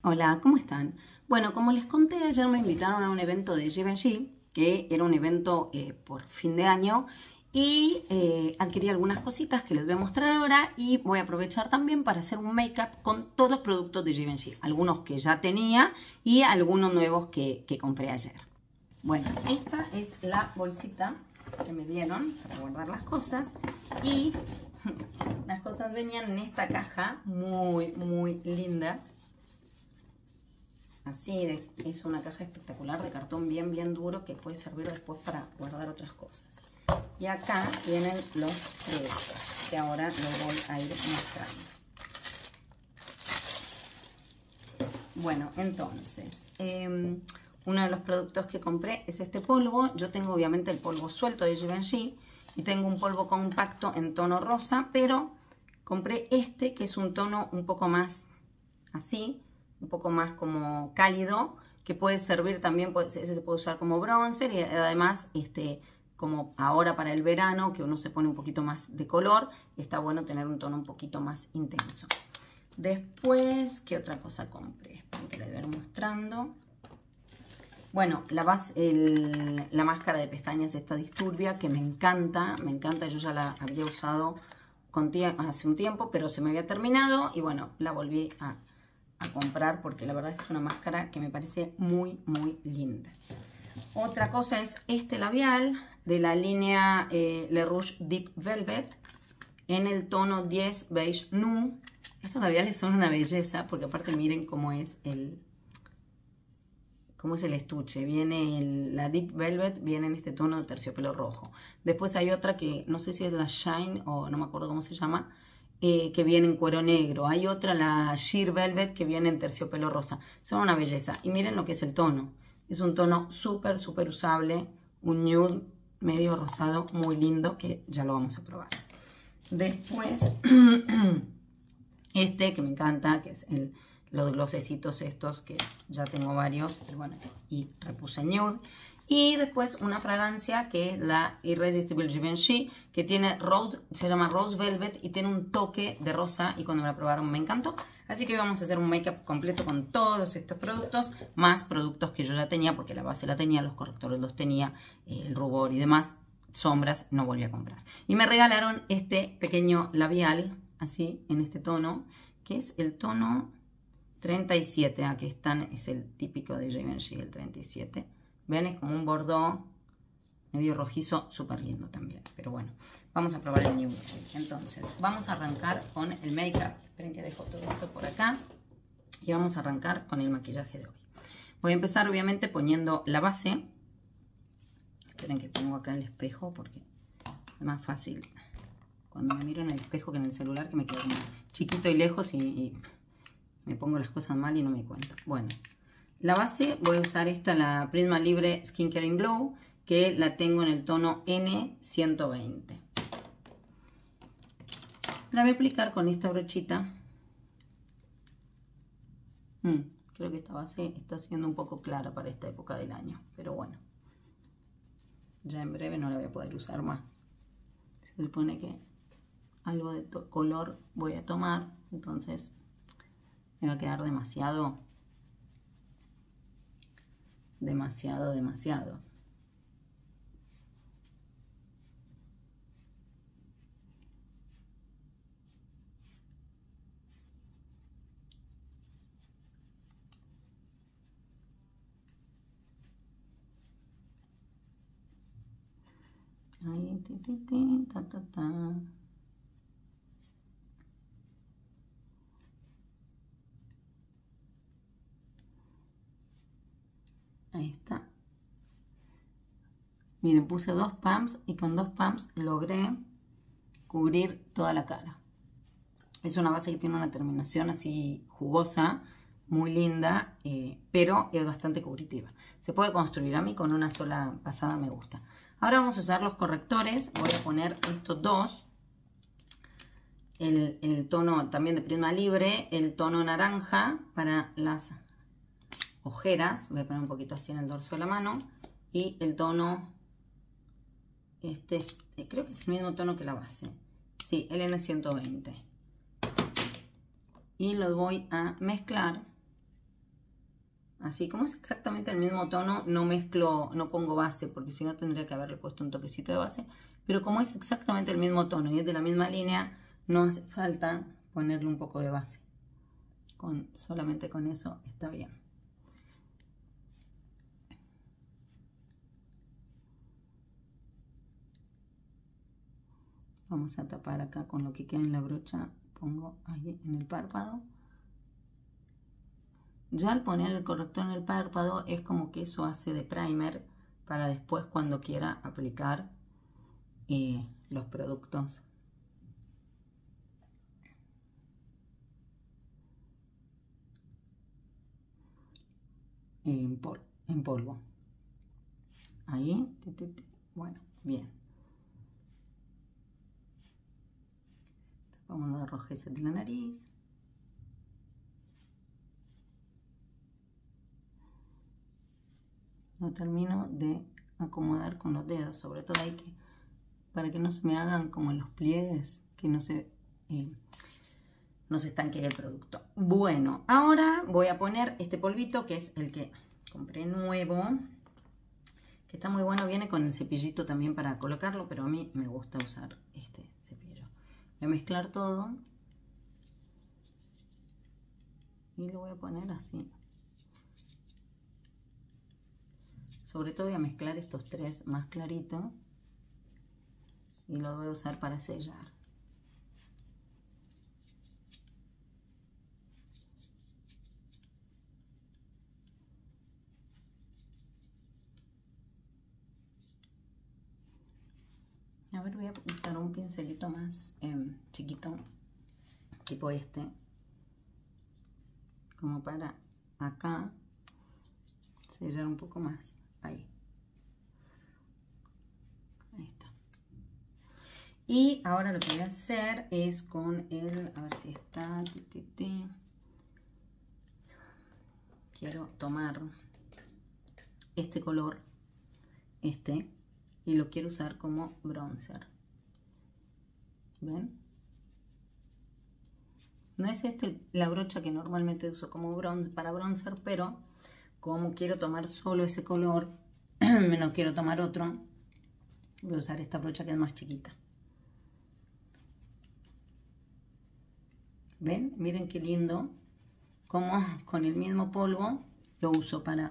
Hola, ¿cómo están? Bueno, como les conté, ayer me invitaron a un evento de Givenchy, que era un evento por fin de año, y adquirí algunas cositas que les voy a mostrar ahora y voy a aprovechar también para hacer un make-up con todos los productos de Givenchy, algunos que ya tenía y algunos nuevos que compré ayer. Bueno, esta es la bolsita que me dieron para guardar las cosas y las cosas venían en esta caja muy linda. Así, es una caja espectacular de cartón bien duro que puede servir después para guardar otras cosas. Y acá vienen los productos que ahora los voy a ir mostrando. Bueno, entonces, uno de los productos que compré es este polvo. Yo tengo obviamente el polvo suelto de Givenchy y tengo un polvo compacto en tono rosa, pero compré este que es un tono un poco más así, un poco más como cálido, que puede servir también, ese se puede usar como bronzer y además como ahora para el verano que uno se pone un poquito más de color, está bueno tener un tono un poquito más intenso. Después, ¿qué otra cosa compré? Espero que les voy a ir mostrando. Bueno, la máscara de pestañas esta Disturbia, que me encanta, yo ya la había usado hace un tiempo, pero se me había terminado y bueno, la volví a comprar porque la verdad es que es una máscara que me parece muy linda. Otra cosa es este labial de la línea Le Rouge Deep Velvet en el tono 10 Beige Nude. Estos labiales son una belleza porque aparte miren cómo es el estuche. Viene la Deep Velvet, viene en este tono de terciopelo rojo. Después hay otra que no sé si es la Shine o no me acuerdo cómo se llama, que viene en cuero negro. Hay otra, la Sheer Velvet, que viene en terciopelo rosa. Son una belleza. Y miren lo que es el tono. Es un tono súper usable. Un nude medio rosado muy lindo que ya lo vamos a probar. Después, que me encanta, que es los glosecitos estos, que ya tengo varios. Bueno, y repuse nude. Y después una fragancia que es la Irresistible Givenchy, que tiene rose, se llama Rose Velvet y tiene un toque de rosa y cuando me la probaron me encantó. Así que hoy vamos a hacer un make-up completo con todos estos productos, más productos que yo ya tenía porque la base la tenía, los correctores los tenía, el rubor y demás, sombras no volví a comprar. Y me regalaron este pequeño labial, así, en este tono, que es el tono 37, aquí están, es el típico de Givenchy, el 37. ¿Ven? Es como un bordeaux medio rojizo, súper lindo también. Pero bueno, vamos a probar el nude. Entonces, vamos a arrancar con el make-up. Esperen que dejo todo esto por acá. Y vamos a arrancar con el maquillaje de hoy. Voy a empezar obviamente poniendo la base. Esperen que pongo acá el espejo porque es más fácil cuando me miro en el espejo que en el celular, que me quedo chiquito y lejos y me pongo las cosas mal y no me doy cuenta. Bueno. La base voy a usar esta, la Prisma Libre Skincare in Glow, que la tengo en el tono N120. La voy a aplicar con esta brochita. Creo que esta base está siendo un poco clara para esta época del año, pero bueno. Ya en breve no la voy a poder usar más. Se supone que algo de color voy a tomar, entonces me va a quedar demasiado. Ahí, ta. Ahí está. Miren, puse 2 pumps y con 2 pumps logré cubrir toda la cara. Es una base que tiene una terminación así jugosa, muy linda, pero es bastante cubritiva. Se puede construir, a mí con una sola pasada me gusta. Ahora vamos a usar los correctores. Voy a poner estos dos. El tono también de Prisma Libre, el tono naranja para las ojeras. Voy a poner un poquito así en el dorso de la mano. Y el tono, creo que es el mismo tono que la base. Sí, el N120. Y los voy a mezclar Así, como es exactamente el mismo tono, no mezclo, no pongo base, porque si no tendría que haberle puesto un toquecito de base. Pero como es exactamente el mismo tono y es de la misma línea, no hace falta ponerle un poco de base. Solamente con eso está bien. Vamos a tapar acá con lo que queda en la brocha. Pongo ahí en el párpado. Ya al poner el corrector en el párpado es como que eso hace de primer para después cuando quiera aplicar los productos en polvo. Ahí, bueno, bien. Vamos a dar rojeza de la nariz. No termino de acomodar con los dedos, sobre todo hay que, para que no se me hagan como en los pliegues, que no se estanque el producto. Bueno, ahora voy a poner este polvito, que es el que compré nuevo, que está muy bueno, viene con el cepillito también para colocarlo, pero a mí me gusta usar este cepillo. Voy a mezclar todo y lo voy a poner así. Sobre todo voy a mezclar estos tres más claritos y los voy a usar para sellar. A ver, voy a usar un pincelito más chiquito, tipo este, como para acá sellar un poco más. Ahí. Ahí está. Y ahora lo que voy a hacer es con el, a ver si está, quiero tomar este color, y lo quiero usar como bronzer. ¿Ven? No es la brocha que normalmente uso como para bronzer, pero como quiero tomar solo ese color, no quiero tomar otro, voy a usar esta brocha que es más chiquita. ¿Ven? Miren qué lindo, como con el mismo polvo lo uso para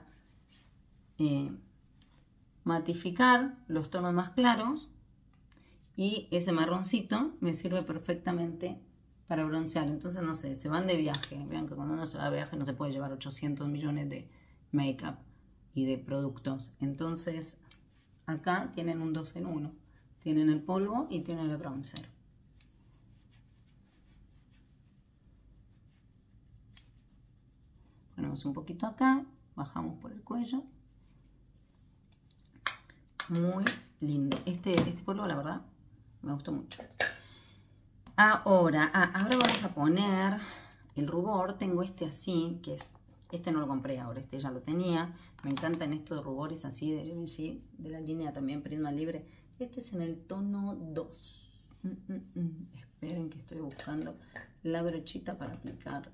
matificar los tonos más claros, y ese marroncito me sirve perfectamente para broncear. Entonces, no sé, se van de viaje. Vean que cuando uno se va de viaje no se puede llevar 800 millones de make-up y de productos. Entonces, acá tienen un 2 en 1. Tienen el polvo y tienen el bronzer. Ponemos un poquito acá, bajamos por el cuello. Muy lindo. Este polvo, la verdad, me gustó mucho. Ahora vamos a poner el rubor. Tengo este así, que es, este no lo compré ahora, este ya lo tenía. Me encantan estos rubores así de Givenchy, de la línea también Prisma Libre. Este es en el tono 2. Esperen que estoy buscando la brochita para aplicar.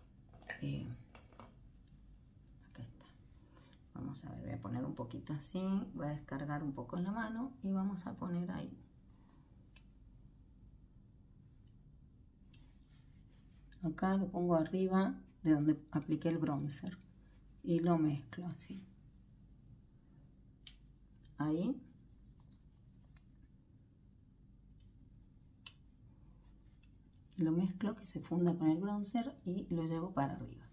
Acá está. Vamos a ver, voy a poner un poquito así. Voy a descargar un poco en la mano y vamos a poner ahí. Acá lo pongo arriba de donde apliqué el bronzer y lo mezclo así. Ahí. Lo mezclo que se funda con el bronzer y lo llevo para arriba.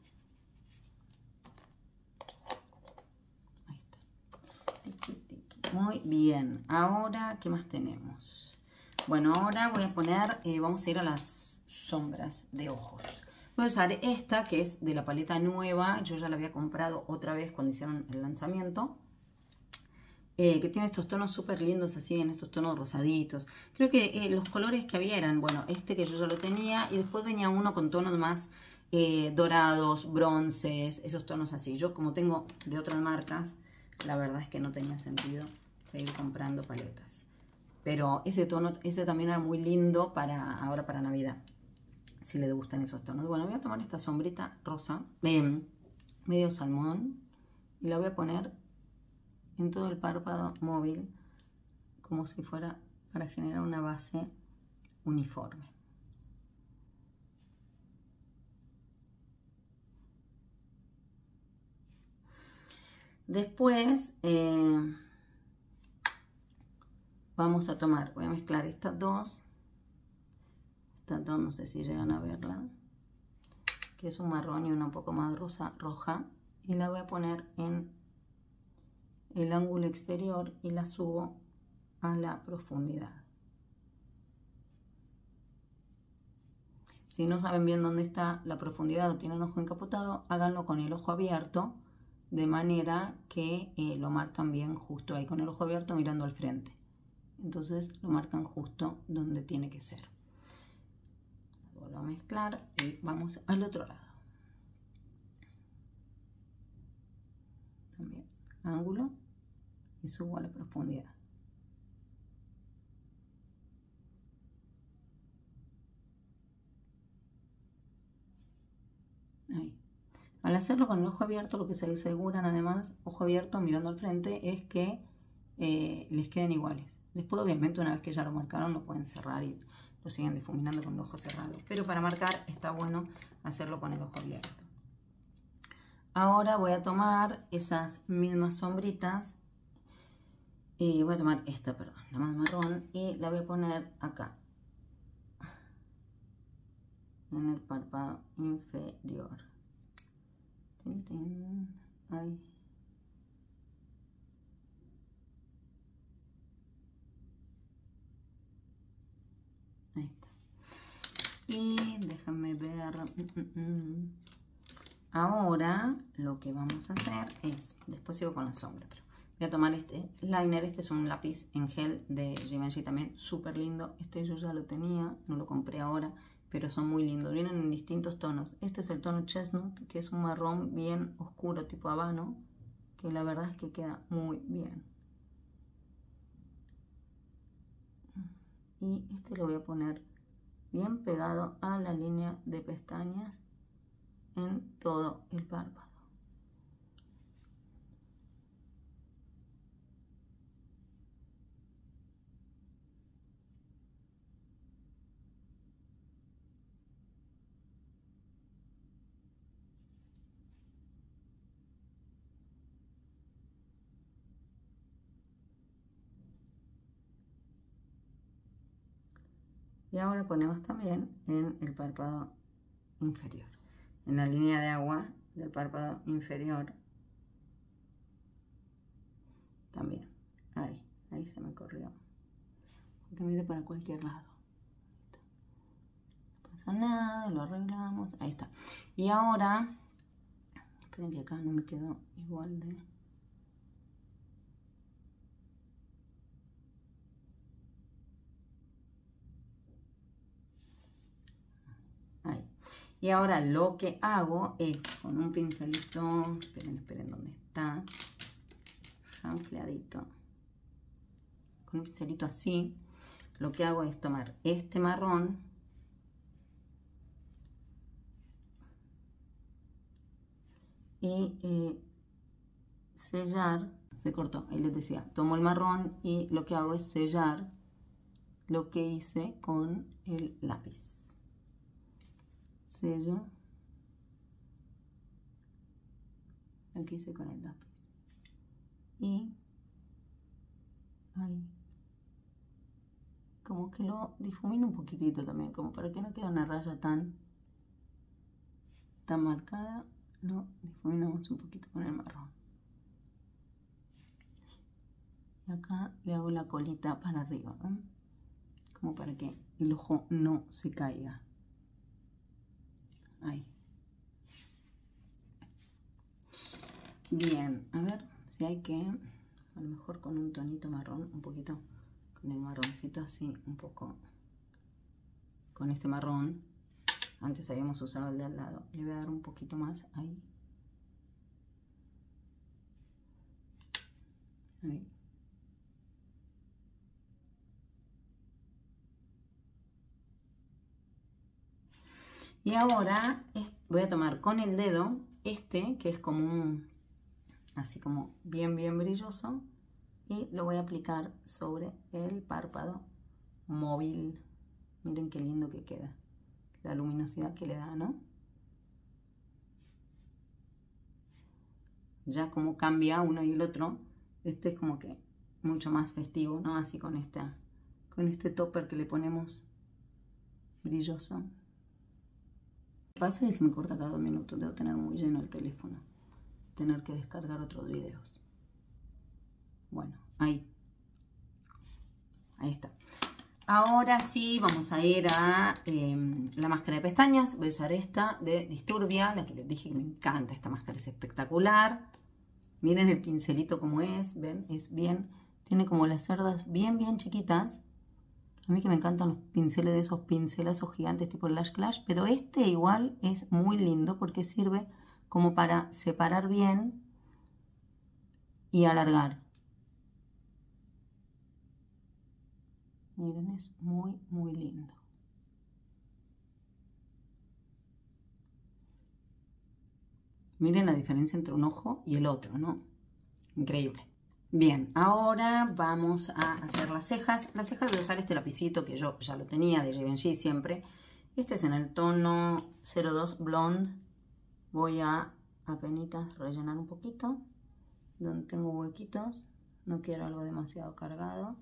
Ahí está. Muy bien. Ahora, ¿qué más tenemos? Bueno, ahora voy a poner, vamos a ir a las sombras de ojos. Voy a usar esta que es de la paleta nueva. Yo ya la había comprado otra vez cuando hicieron el lanzamiento. Que tiene estos tonos súper lindos así, en estos tonos rosaditos. Creo que los colores que había eran, bueno, este que yo ya lo tenía, y después venía uno con tonos más dorados, bronces, esos tonos así. Yo como tengo de otras marcas, la verdad es que no tenía sentido seguir comprando paletas. Pero ese tono, ese también era muy lindo para ahora para Navidad, si les gustan esos tonos. Bueno, voy a tomar esta sombrita rosa, medio salmón y la voy a poner en todo el párpado móvil como si fuera para generar una base uniforme. Después vamos a tomar, voy a mezclar estas dos, no sé si llegan a verla, que es un marrón y una un poco más roja, y la voy a poner en el ángulo exterior y la subo a la profundidad. Si no saben bien dónde está la profundidad o tienen ojo encapotado, háganlo con el ojo abierto, de manera que lo marcan bien justo ahí, con el ojo abierto mirando al frente. Entonces lo marcan justo donde tiene que ser. Vuelvo a mezclar y vamos al otro lado. También ángulo y subo a la profundidad. Ahí. Al hacerlo con el ojo abierto, lo que se aseguran además, ojo abierto mirando al frente, es que les queden iguales. Después, obviamente, una vez que ya lo marcaron, lo pueden cerrar y lo siguen difuminando con el ojo cerrado. Pero para marcar está bueno hacerlo con el ojo abierto. Ahora voy a tomar esas mismas sombritas. Voy a tomar esta, perdón, la más marrón, y la voy a poner acá, en el párpado inferior. Ahí. Ahí está. Y déjame ver. Ahora lo que vamos a hacer es, después sigo con la sombra, pero voy a tomar este liner. Este es un lápiz en gel de Givenchy también, súper lindo. Este yo ya lo tenía, no lo compré ahora, pero son muy lindos. Vienen en distintos tonos. Este es el tono Chestnut, que es un marrón bien oscuro, tipo habano, que la verdad es que queda muy bien. Y este lo voy a poner bien pegado a la línea de pestañas en todo el párpado. Y ahora ponemos también en el párpado inferior, en la línea de agua del párpado inferior. También, ahí se me corrió. Porque mire para cualquier lado. No pasa nada, lo arreglamos. Ahí está. Y ahora, esperen que acá no me quedó igual de... Ahí. Y ahora lo que hago es con un pincelito, esperen dónde está, ampliadito, con un pincelito así, lo que hago es tomar este marrón y sellar. Se cortó, ahí les decía, tomo el marrón y lo que hago es sellar lo que hice con el lápiz. Sello lo que hice con el lápiz y ahí como que lo difumino un poquitito también, como para que no quede una raya tan marcada. Lo difuminamos un poquito con el marrón y acá le hago la colita para arriba, ¿eh? Como para que el ojo no se caiga. Ahí. Bien, a ver si hay que, a lo mejor con un tonito marrón, un poquito, con el marroncito así, un poco, con este marrón. Antes habíamos usado el de al lado. Le voy a dar un poquito más ahí. Ahí. Y ahora voy a tomar con el dedo este, que es como un, así como bien brilloso, y lo voy a aplicar sobre el párpado móvil. Miren qué lindo que queda, la luminosidad que le da, ¿no? Ya como cambia uno y el otro, este es como que mucho más festivo, ¿no? Así con este topper que le ponemos brilloso. Lo que pasa es que se me corta cada 2 minutos, debo tener muy lleno el teléfono, tener que descargar otros videos. Bueno, ahí está. Ahora sí, vamos a ir a la máscara de pestañas. Voy a usar esta de Disturbia, la que les dije que me encanta. Esta máscara es espectacular. Miren el pincelito como es, ven, es bien, tiene como las cerdas bien chiquitas. A mí que me encantan los pinceles de esos pincelazos gigantes tipo Lash Clash, pero este igual es muy lindo porque sirve como para separar bien y alargar. Miren, es muy lindo. Miren la diferencia entre un ojo y el otro, ¿no? Increíble. Bien, ahora vamos a hacer las cejas. Las cejas voy a usar este lapicito que yo ya lo tenía de Givenchy siempre. Este es en el tono 02 Blonde. Voy a apenitas rellenar un poquito. Donde tengo huequitos. No quiero algo demasiado cargado.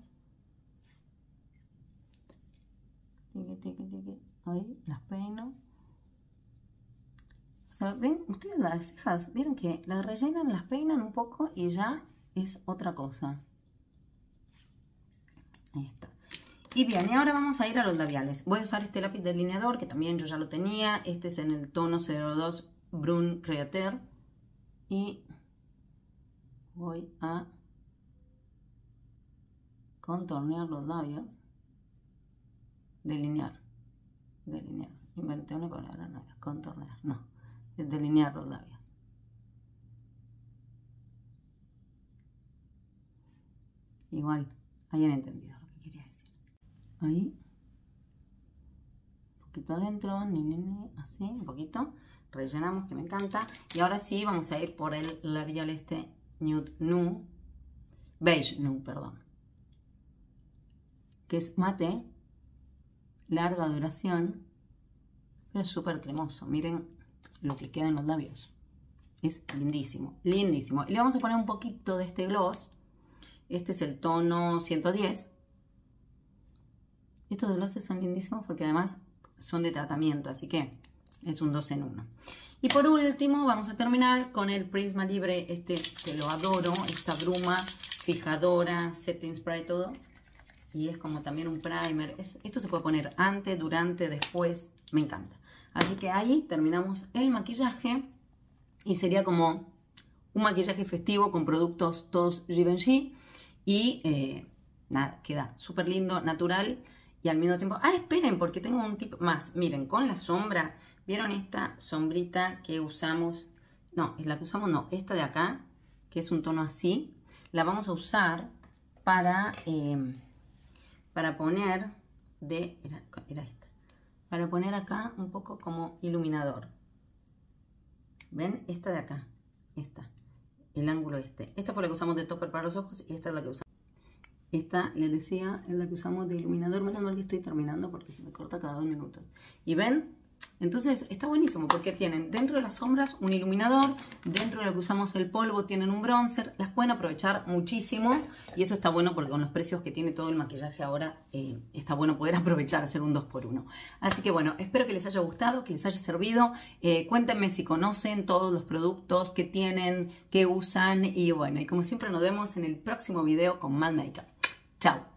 Ahí las peino. O sea, ven ustedes las cejas, vieron que las rellenan, las peinan un poco y ya es otra cosa. Ahí está. Y bien, y ahora vamos a ir a los labiales. Voy a usar este lápiz delineador que también yo ya lo tenía. Este es en el tono 02 Brun Createur. Y voy a contornear los labios. Delinear. Inventé una palabra, no era contornear, no. Es delinear los labios. Igual, hayan entendido lo que quería decir. Ahí. Un poquito adentro, así, un poquito. Rellenamos, que me encanta. Y ahora sí, vamos a ir por el labial este Nude Nude. Beige Nude, perdón. Que es mate. Larga duración, pero es súper cremoso. Miren lo que queda en los labios. Es lindísimo, lindísimo. Y le vamos a poner un poquito de este gloss. Este es el tono 110. Estos glosses son lindísimos porque además son de tratamiento, así que es un 2 en 1. Y por último vamos a terminar con el Prisma Libre, este que lo adoro, esta bruma fijadora, setting spray, todo. Y es como también un primer. Esto se puede poner antes, durante, después. Me encanta. Así que ahí terminamos el maquillaje. Y sería como un maquillaje festivo con productos todos Givenchy. Y nada, queda súper lindo, natural. Y al mismo tiempo... Ah, esperen, porque tengo un tip más. Miren, con la sombra. ¿Vieron esta sombrita que usamos? No, es la que usamos, no. Esta de acá, que es un tono así. La vamos a usar para poner era esta, para poner acá un poco como iluminador. ¿Ven? Esta de acá, el ángulo este. Esta fue la que usamos de topper para los ojos y esta es la que usamos. Esta, les decía, es la que usamos de iluminador. Menos mal que estoy terminando porque se me corta cada 2 minutos. ¿Y ven? Entonces está buenísimo porque tienen dentro de las sombras un iluminador, dentro de lo que usamos el polvo tienen un bronzer, las pueden aprovechar muchísimo y eso está bueno porque con los precios que tiene todo el maquillaje ahora está bueno poder aprovechar, hacer un 2x1. Así que bueno, espero que les haya gustado, que les haya servido. Cuéntenme si conocen todos los productos que tienen, que usan y bueno, y como siempre nos vemos en el próximo video con más Makeup. Chao.